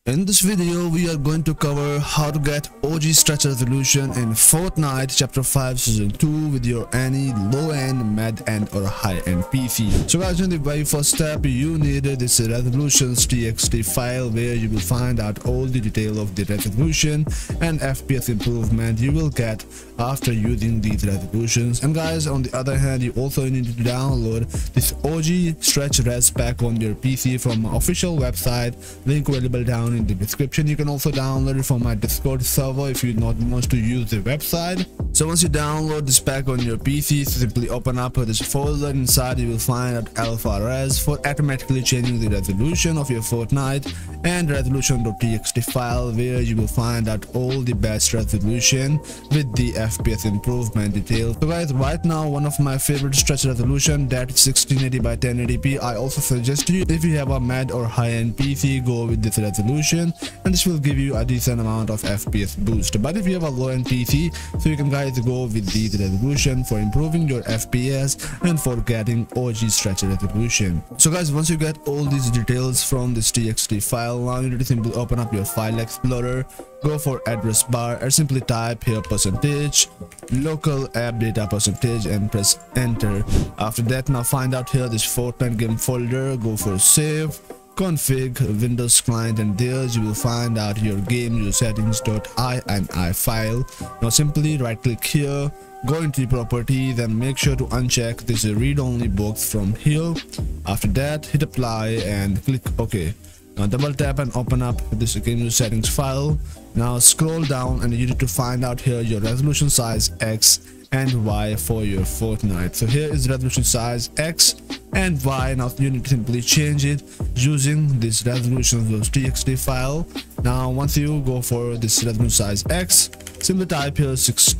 In this video, we are going to cover how to get OG stretch resolution in Fortnite Chapter 5 Season 2 with your any low-end, mid-end or high-end PC. So guys, in the very first step, you need this resolutions.txt file where you will find out all the detail of the resolution and FPS improvement you will get after using these resolutions. And guys, on the other hand, you also need to download this OG stretch res pack on your PC from my official website, link available down in the description. You can also download it from my Discord server if you not want to use the website. So once you download this pack on your PC, simply open up this folder. Inside you will find out alpha res for automatically changing the resolution of your Fortnite, and resolution.txt file where you will find out all the best resolution with the FPS improvement details. So guys, right now one of my favorite stretch resolution, that is 1680 by 1080p. I also suggest you, if you have a mid or high-end PC, go with this resolution and this will give you a decent amount of FPS boost. But if you have a low-end PC, so you can guys go with the resolution for improving your FPS and for getting OG stretch resolution. So guys, once you get all these details from this txt file, now you need to simply open up your file explorer, go for address bar and simply type here percentage local app data percentage and press enter. After that, now find out here this Fortnite game folder, go for save, config, Windows client, and there you will find out your game, your settings.ini file. Now simply right click here, go into the properties and make sure to uncheck this read only box from here. After that, hit apply and click OK. Now double tap and open up this game settings file. Now scroll down and you need to find out here your resolution size X and Y for your Fortnite. So here is resolution size X and Y. Now you need to simply change it using this resolution.txt file. Now once you go for this resolution size X, simply type here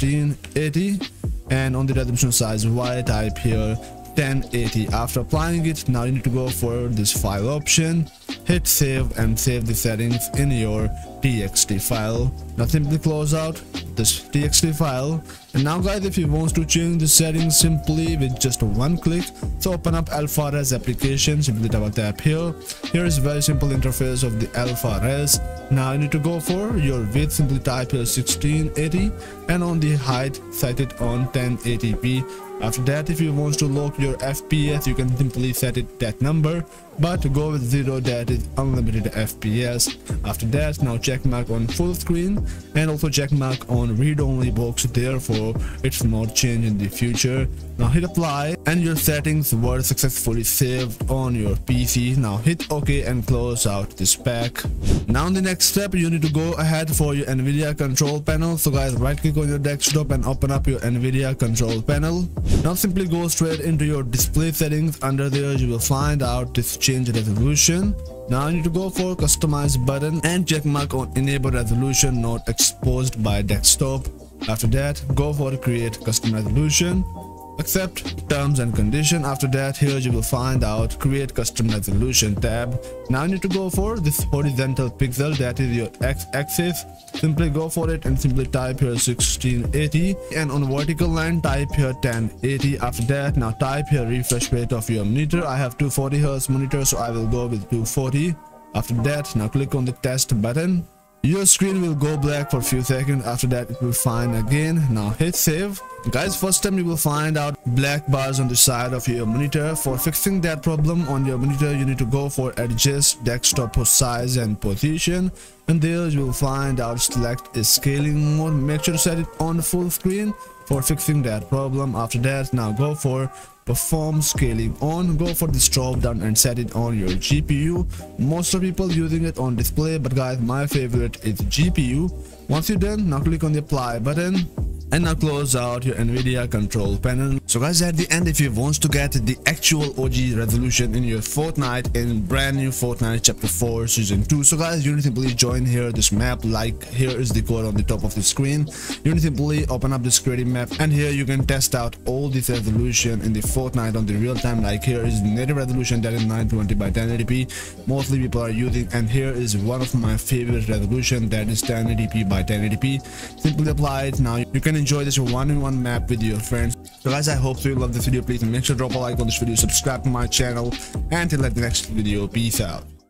1680, and on the resolution size Y type here 1080. After applying it, now you need to go for this file option, hit save and save the settings in your txt file. Now simply close out this txt file. And now guys, if you want to change the settings simply with just one click, so open up alpha res application, simply double tap here. Here is very simple interface of the alpha res. Now you need to go for your width, simply type here 1680, and on the height set it on 1080p. After that, if you want to lock your FPS, you can simply set it that number, but to go with 0, that is unlimited FPS. After that, now check mark on full screen and also check mark on read only box, therefore it's not changed in the future. Now hit apply and your settings were successfully saved on your PC. Now hit OK and close out this pack. Now in the next step, you need to go ahead for your NVIDIA control panel. So guys, right click on your desktop and open up your NVIDIA control panel. Now simply go straight into your display settings. Under there you will find out this change resolution. Now you need to go for customize button and check mark on enable resolution not exposed by desktop. After that, go for create custom resolution, accept terms and condition. After that, here you will find out create custom resolution tab. Now you need to go for this horizontal pixel, that is your x-axis. Simply go for it and simply type here 1680, and on vertical line type here 1080. After that, now type here refresh rate of your monitor. I have 240 Hz monitor, so I will go with 240. After that, now click on the test button. Your screen will go black for a few seconds. After that, it will fine again. Now hit save. Guys, first time you will find out black bars on the side of your monitor. For fixing that problem on your monitor, you need to go for adjust desktop size and position, and there you will find out select scaling mode. Make sure to set it on full screen for fixing that problem. After that, now go for perform scaling on, go for this drop down and set it on your GPU. Most of people using it on display, but guys, my favorite is GPU. Once you're done, now click on the apply button and now close out your NVIDIA control panel. So guys, at the end, if you want to get the actual OG resolution in your Fortnite in brand new Fortnite Chapter 4 Season 2, so guys, you need to simply join here this map. Like here is the code on the top of the screen. You need to simply open up this creative map, and here you can test out all this resolution in the Fortnite on the real time. Like here is native resolution, that is 920 by 1080p. Mostly people are using, and here is one of my favorite resolution, that is 1080p by 1080p. Simply apply it. Now you can enjoy this one-on-one map with your friends. So guys, I hope you love this video. Please make sure to drop a like on this video, subscribe to my channel, and till the next video, peace out.